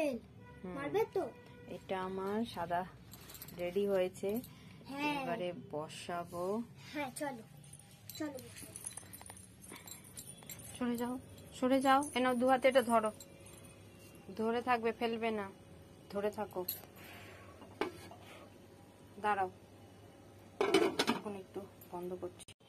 মারবে তো। এটা আমার সাদা রেডি হয়েছে, এবারে বসাবো। হ্যাঁ চলো চলো, সরে যাও সরে যাও, এনাও দু হাতে এটা ধরো, ধরে থাকবে, ফেলবে না, ধরে থাকো, দাঁড়াও, এখন একটু বন্ধ করছি।